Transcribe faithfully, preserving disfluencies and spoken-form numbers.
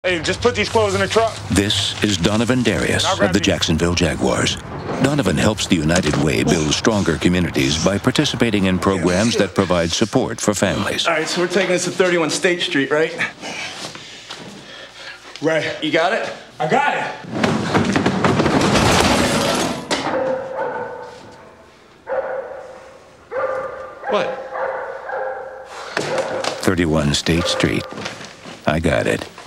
Hey, just put these clothes in the truck. This is Donovan Darius of the Jacksonville Jaguars. Donovan helps the United Way build stronger communities by participating in programs that provide support for families. All right, so we're taking this to thirty-one State Street, right? Right. You got it? I got it. What? thirty-one State Street. I got it.